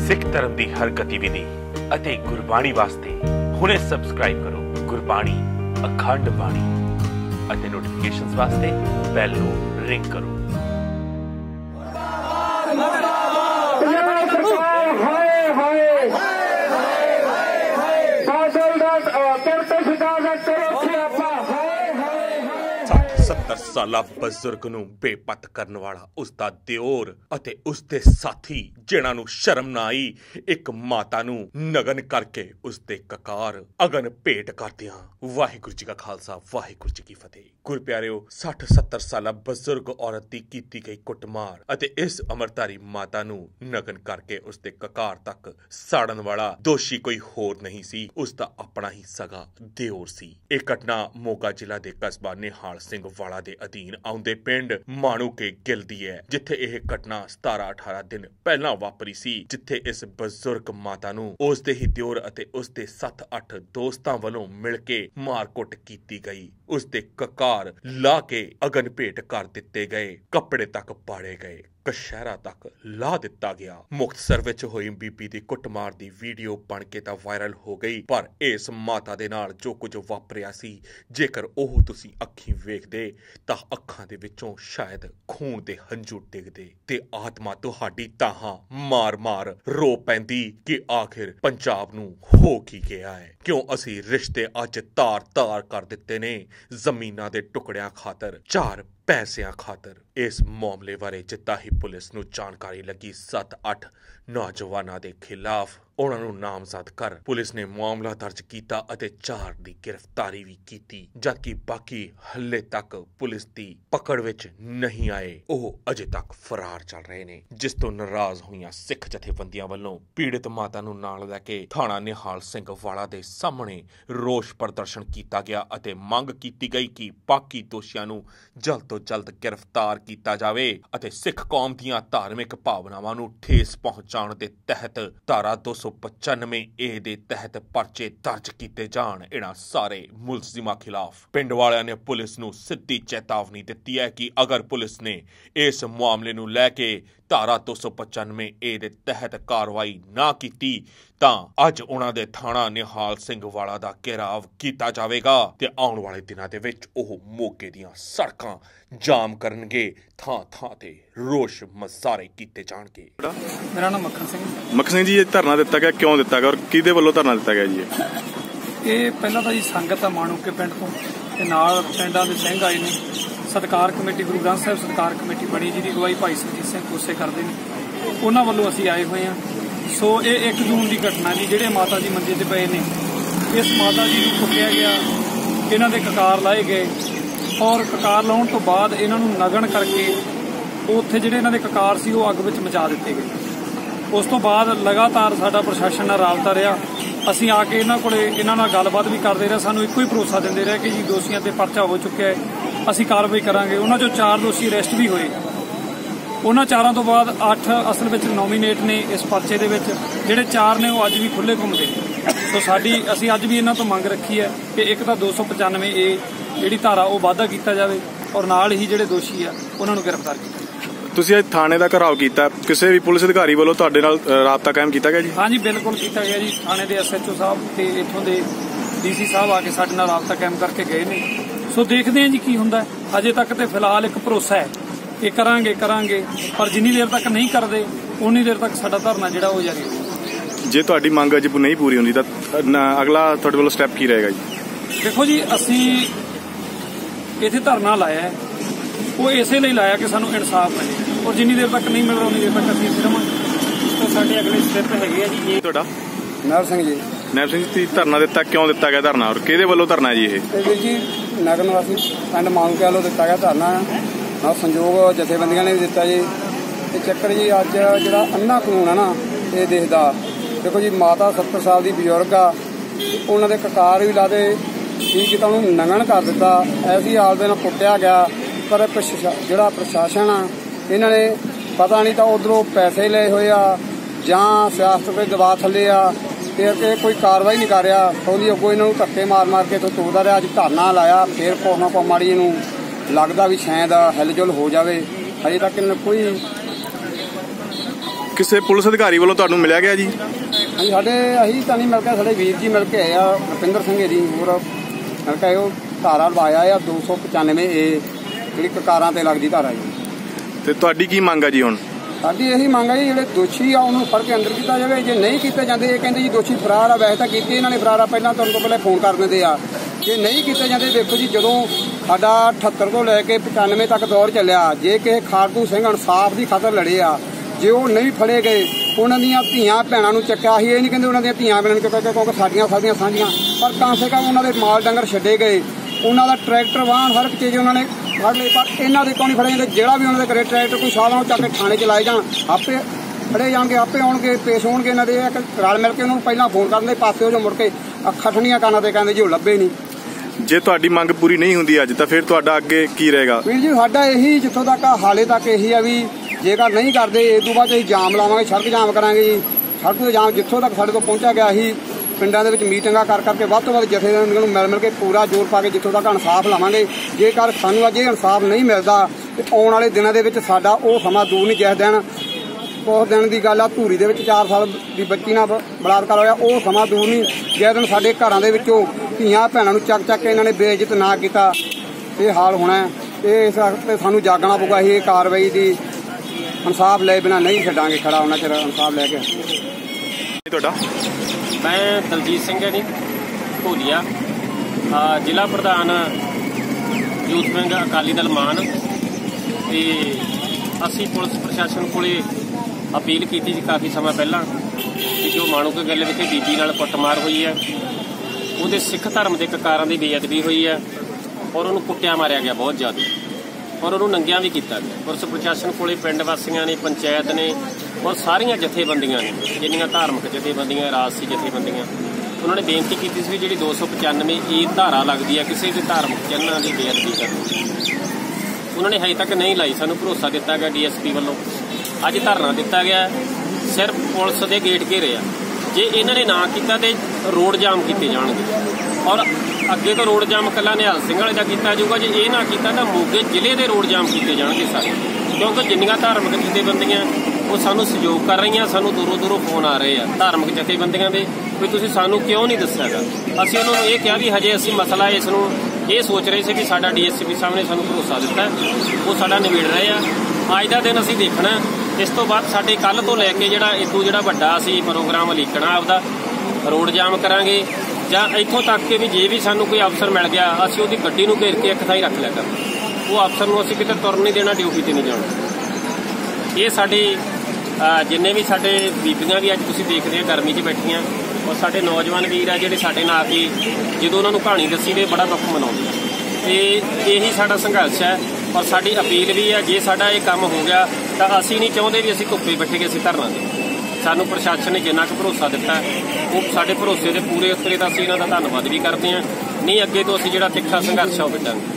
सिख धर्म की हर गतिविधि ਅਤੇ ਗੁਰਬਾਣੀ ਵਾਸਤੇ ਹੁਣੇ ਸਬਸਕ੍ਰਾਈਬ ਕਰੋ ਗੁਰਬਾਣੀ ਅਖੰਡ ਬਾਣੀ ਅਤੇ ਨੋਟੀਫਿਕੇਸ਼ਨਸ ਵਾਸਤੇ ਬੈਲ ਨੂੰ ਰਿੰਗ ਕਰੋ। साला बजुर्ग नूं बेपत करन वाला उसदा दिओर अते उसदे साथी जिन्हां नूं शर्म ना आई एक माता नूं नगन करके उसदे ककार अगन भेट करदियां। वाहिगुरू जी का खालसा वाहिगुरू जी की फतेह। गुर प्यारिओ 60-70 साला बजुर्ग औरत दी कीती गई कुटमार अते इस अमरधारी माता नूं नगन करके उसदे ककार तक साड़न वाला दोषी कोई होर नहीं सी, उसदा अपना ही सगा दिओर सी। इह घटना मोगा जिला दे कस्बा निहाल सिंह वाला दे अधीन आउंदे पिंड माणूके गिल दी है, जिथे यह घटना 17-18 दिन पहला वापरी सी, जिथे इस बजुर्ग माता नूं उसदे ही दिओर अते उसदे 7-8 दोस्तां वल्लों मिल के मारकुट कीती गई। उसदे ककार ला के अगन भेट कर दिते गए, कपड़े तक पाड़े गए, कशहरा तक ला दिता गया। मुक्तसर विच होई बीबी दी कुटमार दी वीडियो बन के तां वायरल हो गई, पर इस माता दे नाल जो कुछ वापरिया सी जेकर ओह तुसीं अखीं वेखदे तां अखां दे विचों शायद खून दे हंझू डिगदे ते आत्मा तुहाडी ताहां मार-मार रो पैंदी कि आखिर पंजाब नूं हो की गया है। क्यों असीं रिश्ते अज तार-तार कर दित्ते ने जमीनां दे टुकड़ियां खातर, 4 पैसिਆਂ खातर। इस मामले बारे जिद्दां ही पुलिस नूं जानकारी लगी 7-8 नौजवानों के खिलाफ उन्हां नूं नामजद कर पुलिस ने मामला दर्ज किया अते 4 की गिरफ्तारी भी की, जबकि बाकी हले तक पुलिस की पकड़ विच नहीं आए। ओह अजे तक फरार चल रहे ने। जिस तो नाराज होईयां सिख जथेबंदियां वल्लों पीड़ित माता नूं नाल लैके थाणा निहाल सिंह वाला दे सामने रोष प्रदर्शन किया गया अते मंग की गई कि बाकी दोषियां नूं जल्द तो जल्द गिरफ्तार किया जाए अते सिख कौम दीयां धार्मिक भावनावां नूं ठेस पहुंचाउण दे तहत धारा 295 ए दे तहत परचे दर्ज किए जाण। इन्हां सारे मुलजिमां खिलाफ पिंड वालियां ने पुलिस नूं सिद्धी चेतावनी दित्ती है कि अगर पुलिस ने इस मामले नूं लैके धारा 295 ए दे तहत कार्रवाई ना की तां अज उन्हां दे थाणा निहाल सिंह वाला दा घेराव किया जाएगा ते आउण वाले दिनां दे विच ओह मोगे दीयां सड़कां जाम करनगे, थां ते रोष मसारे कीते जाणगे। मेरा नाम मक्खन सिंह। मक्खन सिंह जी, ये धरना दिता गया क्यों दिता गया और किहदे वल्लों धरना दिता गया जी? ये पहला तो जी संगत है माणूके पिंड तो ते नाल पिंडां दे सिंह आए ने। सत्कार कमेटी गुरु ग्रंथ साहिब सत्कार कमेटी बनी जिहदी अगवाई भाई सुरजीत सिंह कोसे करदे ने, उन्हां वल्लों असीं आए होए हां। सो ये 1 जून की घटना जी, जिहड़े माता जी मंजे ते पए ने, इस माता जी नूं कुੱਟਿਆ गया, इन्हां दे ककार लाए गए और ककार लाउण तो बाद इन्हां नूं नगन करके उत्थे जिहड़े इन्हां दे ककार सी वो अग विच मचा दित्ते गए। उस तो बाद लगातार साडा प्रशासन नाल राबता रहा, असीं आके इन्हां कोले इन्हां नाल गलबात भी करदे रहे, सानूं इक्को ही भरोसा दिंदे रहे कि जी दोषियां ते परचा हो चुक्या है, असीं कार्रवाई करांगे। उन्हां चों 4 दोषी अरैसट भी होए। उन्हां 4 तो बाद 8 असल विच नॉमीनेट ने इस परचे दे विच, जिहड़े 4 ने वो अज भी खुले घुमदे। सो साडी असीं अज भी इन्हां तो मंग रखी है कि एक तां 295 ए जिहड़ी धारा वो वाधा किया जाए और नाल ही जिहड़े दोषी आ उन्हां नूं गिरफ्तार किया। ਤੁਸੀਂ ਅੱਜ ਥਾਣੇ ਦਾ ਘਰਾਓ ਕੀਤਾ, ਕਿਸੇ ਵੀ ਪੁਲਿਸ ਅਧਿਕਾਰੀ ਵੱਲੋਂ ਤੁਹਾਡੇ ਨਾਲ ਰਾਬਤਾ ਕਾਇਮ ਕੀਤਾ ਗਿਆ ਜੀ? हाँ जी बिल्कुल किया गया जी। थाने के SHO साहब ते इत्थों दे DC साहब आके साडे नाल राबता कायम करके गए ने। सो देखते हैं जी की हुंदा। अजे तक तो फिलहाल एक भरोसा है कि करांगे, पर जिन्नी देर तक नहीं करते उन्नी देर तक साडा धरना जिहड़ा वो जारी रहेगा। जे तुहाडी मंग अज नहीं पूरी हुंदी तां अगला तुहाडे वल्लों स्टैप की रहेगा जी? देखो जी, असीं इत्थे धरना लाया है वो इसे लिए लाया कि सानूं इंसाफ मिले और जिन्नी देर तक नहीं मिल रहा उन्नी देर तक असीं इत्थे रहांगे। तो साडे अगले स्टैप हैगे आ जी। तुहाडा नैब सिंह जी। नैब सिंह जी, धरना दिता क्यों दिता गया धरना और किहदे वल्लों धरना जी? ये जी नगर निवासी पिंड माणूके वालों दिता गया धरना ਨਾਲ संयोग जथेबंदियां ने भी दिता जी। ये चक्कर जी अज जिहड़ा अन्ना कानून है ना ये देखदा। देखो जी, माता 70 साल की बजुर्ग आ, उन्हां दे ककार भी लादे की किता उन्होंने नंगन कर दिता, ऐसी हालत नाल कुੱਟਿਆ गया। पर जिहड़ा प्रशासन आ इन्हां ने पता नहीं तो उधरों पैसे ले हुए आ जां सियासत के दबाव थले आ, फिर के कोई कार्रवाई नहीं कर रहा। ਉਹਦੀ ਅੱਗੋਂ ਇਹਨਾਂ ਨੂੰ ਧੱਕੇ ਮਾਰ ਕੇ ਇੱਥੋਂ ਤੋੜਦਾ ਰਿਹਾ। ਅੱਜ ਧਰਨਾ ਲਾਇਆ, फिर कुछ ना कुछ माड़ी ਨੂੰ लगता भी शायद हिलजुल हो जाए। हजे तक इन्होंने कोई ਕਿਸੇ ਪੁਲਿਸ ਅਧਿਕਾਰੀ ਵੱਲੋਂ ਤੁਹਾਨੂੰ ਮਿਲਿਆ ਗਿਆ ਜੀ? ਹਾਂਜੀ, ਸਾਡੇ ਅਸੀਂ ਤਾਂ ਨਹੀਂ ਮਿਲ ਕੇ, ਸਾਡੇ ਵੀਰ ਜੀ ਮਿਲ ਕੇ ਆਏ ਆ, ਰੁਪਿੰਦਰ ਸਿੰਘ ਜੀ ਹੋਰ ਮਿਲ ਕੇ ਉਹ ਧਾਰਾ ਲਵਾਇਆ ਆ 295 ਏ, ਜਿਹੜੀ ਕਕਾਰਾਂ ਤੇ ਲੱਗਦੀ ਧਾਰਾ ਜੀ। ਤੇ ਤੁਹਾਡੀ ਕੀ ਮੰਗ ਆ ਜੀ ਹੁਣ? ਸਾਡੀ ਇਹੀ ਮੰਗ ਹੈ ਜੀ, ਜਿਹੜੇ ਦੋਸ਼ੀ ਆ ਉਹਨੂੰ ਫੜ ਕੇ ਅੰਦਰ ਕੀਤਾ ਜਾਵੇ। ਜੇ ਨਹੀਂ ਕੀਤੇ ਜਾਂਦੇ, ਇਹ ਕਹਿੰਦੇ ਜੀ ਦੋਸ਼ੀ ਫਰਾਰ ਆ, ਵੈਸੇ ਤਾਂ ਕੀਤੀ ਇਹਨਾਂ ਨੇ ਫਰਾਰ ਆ, ਪਹਿਲਾਂ ਤੁਹਾਨੂੰ ਤੋਂ ਪਹਿਲਾਂ ਫੋਨ ਕਰ ਦਿੰਦੇ ਆ। ਜੇ ਨਹੀਂ ਕੀਤੇ ਜਾਂਦੇ, ਦੇਖੋ ਜੀ ਜਦੋਂ ਸਾਡਾ 78 ਤੋਂ ਲੈ ਕੇ 95 ਤੱਕ ਦੌਰ ਚੱਲਿਆ, ਜੇ ਕਿਸੇ ਖਾੜਕੂ ਸਿੰਘ ਇਨਸਾਫ ਦੀ ਖਾਤਰ ਲੜੇ ਆ, ਜੇ ਉਹ ਨਹੀਂ ਫੜੇ ਗਏ, ਉਹਨਾਂ ਦੀਆਂ ਧੀਆਂ ਭੈਣਾਂ ਨੂੰ ਚੱਕਿਆ ਸੀ। ਇਹ ਨਹੀਂ ਕਹਿੰਦੇ ਉਹਨਾਂ ਦੀਆਂ ਧੀਆਂ ਭੈਣਾਂ ਨੂੰ ਚੱਕਿਆ, ਕਿਉਂਕਿ ਸਾਡੀਆਂ ਸਾਂਝੀਆਂ, ਪਰ ਕਮ ਸੇ ਕਮ ਉਹਨਾਂ ਦੇ ਮਾਲ ਡੰਗਰ ਛੱਡੇ ਗਏ, ਉਹਨਾਂ ਦਾ ਟਰੈਕਟਰ ਵਾਹਨ ਹਰ ਇੱਕ ਚੀਜ਼ ਉਹਨਾਂ ਨੇ ਫੜ ਲਈ, ਪਰ ਇਹਨਾਂ ਦੇ ਕਿਉਂ ਨਹੀਂ ਫੜੇ ਜਾਂਦੇ? ਜਿਹੜਾ ਵੀ ਉਹਨਾਂ ਦੇ ਘਰੇ ਟਰੈਕਟਰ ਕੋਈ ਸਾਧਨ ਚੱਕ ਕੇ ਥਾਣੇ 'ਚ ਲਾਏ ਜਾਣ, ਆਪੇ ਫੜੇ ਜਾਣਗੇ, ਆਪੇ ਆਉਣਗੇ, ਪੇਸ਼ ਹੋਣਗੇ। ਇਹਨਾਂ ਦੇ ਰਲ ਮਿਲ ਕੇ ਉਹਨਾਂ ਨੂੰ ਪਹਿਲਾਂ ਫੋਨ ਕਰਨ ਦੇ ਪਾਸੇ ਹੋ, ਜੋ ਮੁੜ ਕੇ ਅੱਖਾਂ ਠੰਡੀਆਂ ਕੰਨਾਂ ਤੇ ਕਹਿੰਦੇ ਜੀ ਉਹ ਲੱਭੇ ਨਹੀਂ। ਜੇ ਤੁਹਾਡੀ ਮੰਗ ਪੂਰੀ ਨਹੀਂ ਹੁੰਦੀ ਅੱਜ, ਤਾਂ ਫਿਰ ਤੁਹਾਡਾ ਅੱਗੇ ਕੀ ਰਹੇਗਾ? ਵੀਰ ਜੀ, ਸਾਡਾ ਇਹੀ ਜਿੱਥੋਂ ਤੱਕ ਹਾਲੇ ਤੱਕ ਇਹੀ ਆ ਵੀ ਜੇਕਰ ਨਹੀਂ ਕਰਦੇ, ਇਸ ਤੋਂ ਬਾਅਦ ਅਸੀਂ ਜਾਮ ਲਾਵਾਂਗੇ, ਸੜਕ ਜਾਮ ਕਰਾਂਗੇ ਜੀ। ਸੜਕ ਤੇ ਜਾਮ ਜਿੱਥੋਂ ਤੱਕ ਸਾਡੇ ਤੋਂ ਪਹੁੰਚਿਆ ਗਿਆ, ਅਸੀਂ ਪਿੰਡਾਂ ਦੇ ਵਿੱਚ ਮੀਟਿੰਗਾਂ ਕਰਕੇ ਵੱਧ ਤੋਂ ਵੱਧ ਜਥੇਬੰਦੀਆਂ ਨੂੰ ਮਿਲ ਕੇ ਪੂਰਾ ਜ਼ੋਰ ਪਾ ਕੇ ਜਿੱਥੋਂ ਤੱਕ ਇਨਸਾਫ ਲਾਵਾਂਗੇ। ਜੇਕਰ ਸਾਨੂੰ ਅੱਜ ਇਹ ਇਨਸਾਫ ਨਹੀਂ ਮਿਲਦਾ, ਤੇ ਆਉਣ ਵਾਲੇ ਦਿਨਾਂ ਦੇ ਵਿੱਚ ਸਾਡਾ ਉਹ ਸਮਾਂ ਦੂਰ ਨਹੀਂ। ਜਿਸ ਦਿਨ ਉਸ ਦਿਨ ਦੀ ਗੱਲ ਆ, ਧੂਰੀ ਦੇ ਵਿੱਚ 4 ਸਾਲ ਦੀ ਬੱਚੀ ਨਾਲ ਬਲਾਤਕਾਰ ਹੋਇਆ, ਉਹ ਸਮਾਂ ਦੂਰ ਨਹੀਂ। ਜਿਸ ਦਿਨ ਸਾਡੇ ਘਰਾਂ ਦੇ ਵਿੱਚੋਂ ਧੀਆਂ ਭੈਣਾਂ ਨੂੰ ਚੱਕ ਕੇ ਇਹਨਾਂ ਨੇ ਬੇਇੱਜ਼ਤ ਨਾ ਕੀਤਾ, ਇਹ ਹਾਲ ਹੋਣਾ। ਇਸ ਵਕਤ ਸਾਨੂੰ ਜਾਗਣਾ ਪਊਗਾ। ਇਹ ਕਾਰਵਾਈ ਦੀ ਇਨਸਾਫ ਲੈ ਬਿਨਾਂ ਨਹੀਂ ਛੱਡਾਂਗੇ ਖੜਾ, ਉਹਨਾਂ ਚਿਰ ਇਨਸਾਫ ਲੈ ਕੇ। ਤੁਹਾਡਾ? ਮੈਂ ਦਲਜੀਤ ਸਿੰਘ ਹੈ ਜੀ, ਭੋਲੀਆ, ਜ਼ਿਲ੍ਹਾ ਪ੍ਰਧਾਨ ਯੂਥ ਵਿੰਗ ਅਕਾਲੀ ਦਲ ਮਾਨ। ਤੇ ਅਸੀਂ ਪੁਲਿਸ ਪ੍ਰਸ਼ਾਸਨ ਕੋਲੇ ਅਪੀਲ ਕੀਤੀ ਸੀ ਕਾਫੀ ਸਮਾਂ ਪਹਿਲਾਂ ਕਿ ਜੋ ਮਾਣੂਕੇ ਗੱਲ ਵਿਖੇ ਬੀਬੀ ਨਾਲ ਕੁੱਟਮਾਰ ਹੋਈ ਹੈ, ਉਹਦੇ ਸਿੱਖ ਧਰਮ ਦੇ ਕਕਾਰਾਂ ਦੀ ਬੇਅਦਬੀ ਹੋਈ ਹੈ, ਔਰ ਉਹਨੂੰ ਕੁੱਟਿਆ ਮਾਰਿਆ ਗਿਆ ਬਹੁਤ ਜ਼ਿਆਦਾ, ਔਰ ਉਹਨੂੰ ਨੰਗਿਆਂ ਵੀ ਕੀਤਾ ਗਿਆ। ਪੁਲਿਸ ਪ੍ਰਸ਼ਾਸਨ ਕੋਲੇ ਪਿੰਡ ਵਾਸੀਆਂ ਨੇ, ਪੰਚਾਇਤ ਨੇ, ਔਰ ਸਾਰੀਆਂ ਜਥੇਬੰਦੀਆਂ ਨੇ, ਜਿੰਨੀਆਂ ਧਾਰਮਿਕ ਜਥੇਬੰਦੀਆਂ, ਰਾਜਸੀ ਜਥੇਬੰਦੀਆਂ, ਉਹਨਾਂ ਨੇ ਬੇਨਤੀ ਕੀਤੀ ਸੀ ਵੀ ਜਿਹੜੀ 295 ਏ ਧਾਰਾ ਲੱਗਦੀ ਹੈ ਕਿਸੇ ਵੀ ਧਾਰਮਿਕ ਚਿੰਨ੍ਹਾਂ ਦੀ ਬੇਅਦਬੀ ਕਰਨ, ਉਹਨਾਂ ਨੇ ਹਜੇ ਤੱਕ ਨਹੀਂ ਲਾਈ। ਸਾਨੂੰ ਭਰੋਸਾ ਦਿੱਤਾ ਗਿਆ DSP ਵੱਲੋਂ, ਅੱਜ ਧਰਨਾ ਦਿੱਤਾ ਗਿਆ, ਸਿਰਫ ਪੁਲਿਸ ਦੇ ਗੇਟ ਘੇਰੇ ਆ। ਜੇ ਇਹਨਾਂ ਨੇ ਨਾ ਕੀਤਾ ਤੇ ਰੋਡ ਜਾਮ ਕੀਤੇ ਜਾਣਗੇ, ਔਰ ਅੱਗੇ ਤੋਂ ਰੋਡ ਜਾਮ ਇਕੱਲਾ ਨਿਹਾਲ ਸਿੰਘ ਵਾਲੇ ਦਾ ਕੀਤਾ ਜਾਊਗਾ। ਜੇ ਇਹ ਨਾ ਕੀਤਾ ਤਾਂ ਮੋਗੇ ਜ਼ਿਲ੍ਹੇ ਦੇ ਰੋਡ ਜਾਮ ਕੀਤੇ ਜਾਣਗੇ ਸਾਰੇ, ਕਿਉਂਕਿ ਜਿੰਨੀਆਂ ਧਾਰਮਿਕ ਜਥੇਬੰਦੀਆਂ ਉਹ ਸਾਨੂੰ ਸਹਿਯੋਗ ਕਰ ਰਹੀਆਂ। ਸਾਨੂੰ ਦੂਰੋਂ ਫੋਨ ਆ ਰਹੇ ਆ ਧਾਰਮਿਕ ਜਥੇਬੰਦੀਆਂ ਦੇ ਵੀ ਤੁਸੀਂ ਸਾਨੂੰ ਕਿਉਂ ਨਹੀਂ ਦੱਸਿਆਗਾ। ਅਸੀਂ ਉਹਨਾਂ ਨੂੰ ਇਹ ਕਿਹਾ ਵੀ ਹਜੇ ਅਸੀਂ ਮਸਲਾ ਇਸ ਨੂੰ ਇਹ ਸੋਚ ਰਹੇ ਸੀ ਵੀ ਸਾਡਾ DSP ਸਾਹਿਬ ਨੇ ਸਾਨੂੰ ਭਰੋਸਾ ਦਿੱਤਾ, ਉਹ ਸਾਡਾ ਨਿਬੇੜ ਰਹੇ ਆ। ਅੱਜ ਦਾ ਦਿਨ ਅਸੀਂ ਦੇਖਣਾ, ਇਸ ਤੋਂ ਬਾਅਦ ਸਾਡੇ ਕੱਲ੍ਹ ਤੋਂ ਲੈ ਕੇ ਜਿਹੜਾ ਵੱਡਾ ਅਸੀਂ ਪ੍ਰੋਗਰਾਮ ਉਲੀਕਣਾ, ਆਪਦਾ ਰੋਡ ਜਾਮ ਕਰਾਂਗੇ, ਜਾਂ ਇੱਥੋਂ ਤੱਕ ਕਿ ਵੀ ਜੇ ਵੀ ਸਾਨੂੰ ਕੋਈ ਅਫਸਰ ਮਿਲ ਗਿਆ, ਅਸੀਂ ਉਹਦੀ ਗੱਡੀ ਨੂੰ ਘੇਰ ਕੇ ਇੱਕ ਥਾਂ ਹੀ ਰੱਖ ਲਿਆ ਕਰਾਂਗੇ। ਉਹ ਅਫਸਰ ਨੂੰ ਅਸੀਂ ਕਿਤੇ ਤੁਰਨ ਨਹੀਂ ਦੇਣਾ, ਡਿਊਟੀ ਤੇ ਨਹੀਂ ਜਾਣਾ। ਇਹ ਸਾਡੇ ਜਿੰਨੇ ਵੀ ਸਾਡੇ ਬੀਬੀਆਂ ਵੀ ਅੱਜ ਤੁਸੀਂ ਦੇਖਦੇ ਆ ਗਰਮੀ 'ਚ ਬੈਠੀਆਂ, ਔਰ ਸਾਡੇ ਨੌਜਵਾਨ ਵੀਰ ਆ ਜਿਹੜੇ ਸਾਡੇ ਨਾਲ ਕੇ ਜਦੋਂ ਉਹਨਾਂ ਨੂੰ ਕਹਾਣੀ ਦੱਸੀ ਵੀ ਬੜਾ ਦੁੱਖ ਮਨਾਉਂਦੇ ਆ। ਤੇ ਇਹੀ ਸਾਡਾ ਸੰਘਰਸ਼ ਹੈ, ਔਰ ਸਾਡੀ ਅਪੀਲ ਵੀ ਹੈ, ਜੇ ਸਾਡਾ ਇਹ ਕੰਮ ਹੋ ਗਿਆ ਤਾਂ ਅਸੀਂ ਨਹੀਂ ਚਾਹੁੰਦੇ ਵੀ ਅਸੀਂ ਧੁੱਪੇ ਬੈਠੇ ਕੇ ਅਸੀਂ ਧਰਨਾ ਦੇ। ਸਾਨੂੰ ਪ੍ਰਸ਼ਾਸਨ ਨੇ ਜਿੰਨਾ ਕੁ ਭਰੋਸਾ ਦਿੱਤਾ, ਉਹ ਸਾਡੇ ਭਰੋਸੇ ਦੇ ਪੂਰੇ ਉਤਰੇ ਤਾਂ ਅਸੀਂ ਇਹਨਾਂ ਦਾ ਧੰਨਵਾਦ ਵੀ ਕਰਦੇ ਹਾਂ। ਨਹੀਂ ਅੱਗੇ ਤੋਂ ਅਸੀਂ ਜਿਹੜਾ ਤਿੱਖਾ ਸੰਘਰਸ਼ ਆ ਉਹ ਵਿੱਢਾਂਗੇ।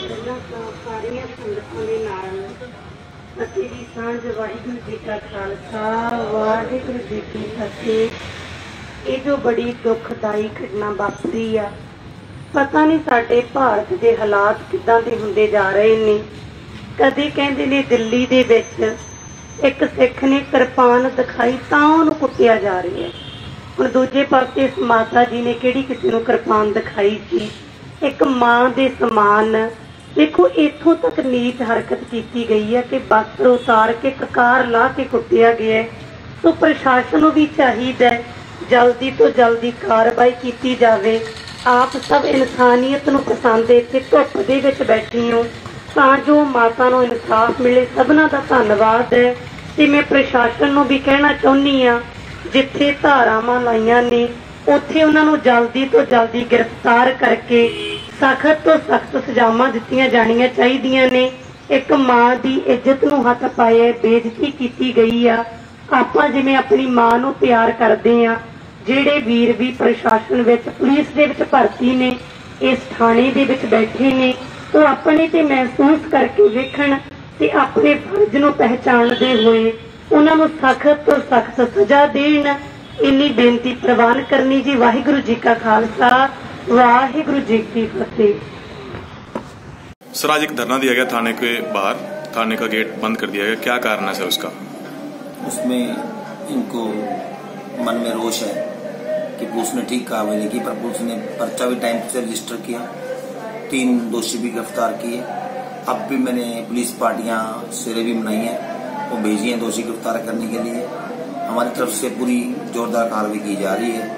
ਅਸੀਂ ਦੀ ਸਾਂਝ ਵਾਹਿਗੁਰੂ ਜੀ ਕਾ ਖਾਲਸਾ ਵਾਹਿਗੁਰੂ ਜੀ ਕੀ ਫਤਿਹ। ਇਹ ਜੋ ਬੜੀ ਦੁਖਦਾਈ ਘਟਨਾ ਵਾਪਰੀ ਆ, ਪਤਾ ਨਹੀਂ ਸਾਡੇ ਭਾਰਤ ਦੇ ਹਾਲਾਤ ਕਿੱਦਾਂ ਦੇ ਹੁੰਦੇ ਜਾ ਰਹੇ ਨੇ। ਕਦੇ ਕਹਿੰਦੇ ਨੇ ਦਿੱਲੀ ਦੇ ਵਿੱਚ ਇੱਕ ਸਿੱਖ ਨੇ ਕਿਰਪਾਨ ਦਿਖਾਈ ਤਾਂ ਉਹਨੂੰ ਕੁੱਟਿਆ ਜਾ ਰਿਹਾ ਹੈ। ਹੁਣ ਦੂਜੇ ਪਾਸੇ ਇਸ ਮਾਤਾ ਜੀ ਨੇ ਕਿਹੜੀ ਕਿਸੇ ਨੂੰ ਕਿਰਪਾਨ ਦਿਖਾਈ ਸੀ? ਇੱਕ ਮਾਂ ਦੇ ਸਮਾਨ। ਦੇਖੋ ਇੱਥੋਂ ਤੱਕ ਨੀਚ ਹਰਕਤ ਕੀਤੀ ਗਈ ਹੈ ਕਿ ਵਸਤਰ ਉਤਾਰ ਕੇ ਕਕਾਰ ਲਾ ਕੇ ਕੁੱਟਿਆ ਗਿਆ ਹੈ। ਸੋ ਪ੍ਰਸ਼ਾਸਨ ਨੂੰ ਵੀ ਚਾਹੀਦਾ ਹੈ ਜਲਦੀ ਤੋਂ ਜਲਦੀ ਕਾਰਵਾਈ ਕੀਤੀ ਜਾਵੇ। ਆਪ ਸਭ ਇਨਸਾਨੀਅਤ ਨੂੰ ਪਸੰਦ ਇੱਥੇ ਧੁੱਪ ਦੇ ਵਿੱਚ ਬੈਠੀ ਹੋ ਤਾਂ ਜੋ ਮਾਤਾ ਨੂੰ ਇਨਸਾਫ ਮਿਲੇ। ਸਭਨਾਂ ਦਾ ਧੰਨਵਾਦ ਹੈ। ਤੇ ਮੈਂ ਪ੍ਰਸ਼ਾਸਨ ਨੂੰ ਵੀ ਕਹਿਣਾ ਚਾਹੁੰਦੀ ਹਾਂ, ਜਿੱਥੇ ਧਾਰਾਵਾਂ ਲਾਈਆਂ ਨੇ ਉੱਥੇ ਉਹਨਾਂ ਨੂੰ ਜਲਦੀ ਤੋਂ ਜਲਦੀ ਗ੍ਰਿਫਤਾਰ ਕਰਕੇ ਸਖਤ ਤੋਂ ਸਖਤ ਸਜ਼ਾਵਾਂ ਦਿੱਤੀਆਂ ਜਾਣੀਆਂ ਚਾਹੀਦੀਆਂ ਨੇ। ਇੱਕ ਮਾਂ ਦੀ ਇੱਜ਼ਤ ਨੂੰ ਹੱਥ ਪਾਏ ਬੇਇੱਜ਼ਤੀ ਕੀਤੀ ਗਈ ਆ। ਆਪਾਂ ਜਿਵੇਂ ਆਪਣੀ ਮਾਂ ਨੂੰ ਪਿਆਰ ਕਰਦੇ ਆ, ਜਿਹੜੇ ਵੀਰ ਵੀ ਪ੍ਰਸ਼ਾਸਨ ਵਿੱਚ ਪੁਲਿਸ ਦੇ ਵਿੱਚ ਭਰਤੀ ਨੇ, ਇਸ ਥਾਣੇ ਦੇ ਵਿੱਚ ਬੈਠੇ ਨੇ, ਉਹ ਆਪਣੇ ਤੇ ਮਹਿਸੂਸ ਕਰਕੇ ਵੇਖਣ ਤੇ ਆਪਣੇ ਫਰਜ਼ ਨੂੰ ਪਹਿਚਾਣਦੇ ਹੋਏ ਉਹਨਾਂ ਨੂੰ ਸਖਤ ਤੋਂ ਸਖਤ ਸਜ਼ਾ ਦੇਣ। ਇੰਨੀ ਬੇਨਤੀ ਪ੍ਰਵਾਨ करनी जी। वाहिगुरु जी का खालसा वाहिगुरु जी की फतेह। सर, आज एक धरना दिया गया थाने के बाहर, थाने का गेट बंद कर दिया गया, क्या कारण है सर उसका? उसमें इनको मन में रोष है कि पुलिस ने ठीक कार्रवाई की, पर पुलिस ने पर्चा भी टाइम से रजिस्टर किया, 3 दोषी भी गिरफ्तार किए। अब भी मैंने पुलिस पार्टियां सवेरे भी बनाई हैं, वो भेजी हैं दोषी गिरफ्तार करने के लिए। हमारी तरफ से पूरी जोरदार कार्रवाई की जा रही है।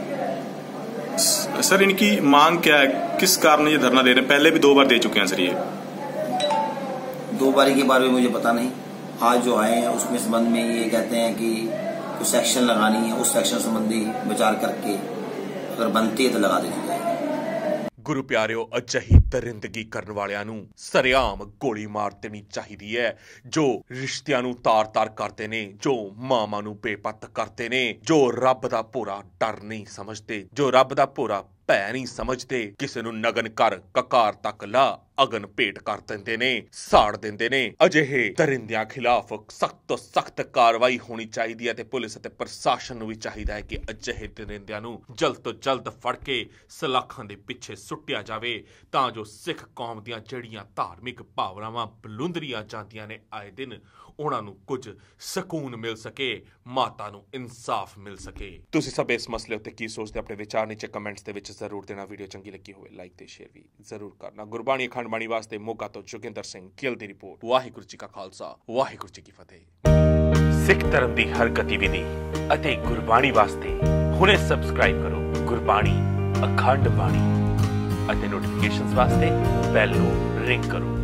सर इनकी मांग क्या है, किस कारण ये धरना दे रहे हैं? पहले भी 2 बार दे चुके हैं सर ये। 2 बारी के बारे में मुझे पता नहीं, आज जो आए हैं उसमें संबंध में ये कहते हैं कि कुछ सेक्शन लगानी है, उस सेक्शन संबंधी विचार करके अगर बनती है तो लगा दी जाएगी। ਗੁਰੂ ਪਿਆਰਿਓ, ਅਜਿਹੀ ਦਰਿੰਦਗੀ ਕਰਨ ਵਾਲਿਆਂ ਨੂੰ ਸਰੇਆਮ ਗੋਲੀ ਮਾਰ ਦੇਣੀ ਚਾਹੀਦੀ ਹੈ, ਜੋ ਰਿਸ਼ਤਿਆਂ ਨੂੰ ਤਾਰ-ਤਾਰ ਕਰਦੇ ਨੇ, ਜੋ ਮਾਵਾਂ ਨੂੰ ਬੇਪਤ ਕਰਦੇ ਨੇ, ਜੋ ਰੱਬ ਦਾ ਭੋਰਾ ਡਰ ਨਹੀਂ ਸਮਝਦੇ, ਜੋ ਰੱਬ ਦਾ ਭੋਰਾ ਭੈ ਨਹੀਂ ਸਮਝਦੇ। ਕਿਸੇ ਨੂੰ ਨਗਨ ਕਰ ਕਕਾਰ ਤੱਕ ਲਾ ਅਗਨ ਭੇਟ ਕਰ ਦਿੰਦੇ ਨੇ, ਸਾੜ ਦਿੰਦੇ ਨੇ। ਅਜਿਹੇ ਦਰਿੰਦਿਆਂ ਖਿਲਾਫ ਸਖਤ ਤੋਂ ਸਖਤ ਕਾਰਵਾਈ ਹੋਣੀ ਚਾਹੀਦੀ ਹੈ ਤੇ ਪੁਲਿਸ ਅਤੇ ਪ੍ਰਸ਼ਾਸਨ ਨੂੰ ਵੀ ਚਾਹੀਦਾ ਹੈ ਕਿ ਅਜਿਹੇ ਦਰਿੰਦਿਆਂ ਨੂੰ ਜਲਦ ਤੋਂ ਜਲਦ ਫੜ ਕੇ ਸਲਾਖਾਂ ਦੇ ਪਿੱਛੇ ਸੁੱਟਿਆ ਜਾਵੇ, ਤਾਂ ਜੋ ਸਿੱਖ ਕੌਮ ਦੀਆਂ ਜਿਹੜੀਆਂ ਧਾਰਮਿਕ ਭਾਵਨਾਵਾਂ ਬਲੁੰਦਰੀਆਂ ਜਾਂਦੀਆਂ ਨੇ ਆਏ ਦਿਨ, ਉਹਨਾਂ ਨੂੰ ਕੁਝ ਸਕੂਨ ਮਿਲ ਸਕੇ, ਮਾਤਾ ਨੂੰ ਇਨਸਾਫ ਮਿਲ ਸਕੇ। ਤੁਸੀਂ ਸਭ ਇਸ ਮਸਲੇ ਉੱਤੇ ਕੀ ਸੋਚਦੇ? ਆਪਣੇ ਵਿਚਾਰ ਨੀਚੇ ਕਮੈਂਟਸ ਦੇ ਵਿੱਚ ਜ਼ਰੂਰ ਦੇਣਾ। ਵੀਡੀਓ ਚੰਗੀ ਲੱਗੀ ਹੋਵੇ ਲਾਈਕ ਤੇ ਸ਼ੇਅਰ ਵੀ ਜ਼ਰੂਰ ਕਰਨਾ। ਗੁਰਬਾਣੀ ਅਖੰਡ ਬਾਣੀ ਵਾਸਤੇ ਮੋਗਾ ਤੋਂ ਜੋਗਿੰਦਰ ਸਿੰਘ ਗਿੱਲ ਦੀ ਰਿਪੋਰਟ। ਵਾਹਿਗੁਰੂ ਜੀ ਕਾ ਖਾਲਸਾ, ਵਾਹਿਗੁਰੂ ਜੀ ਕੀ ਫਤਿਹ। ਸਿੱਖ ਧਰਮ ਦੀ ਹਰ ਗਤੀਵਿਧੀ ਅਤੇ ਗੁਰਬਾਣੀ ਵਾਸਤੇ ਹੁਣੇ ਸਬਸਕ੍ਰਾਈਬ ਕਰੋ ਗੁਰਬਾਣੀ ਅਖੰਡ ਬਾਣੀ ਅਤੇ ਨੋਟੀਫਿਕੇਸ਼ਨਸ ਵਾਸਤੇ ਬੈਲ ਨੂੰ ਰਿੰਗ ਕਰੋ।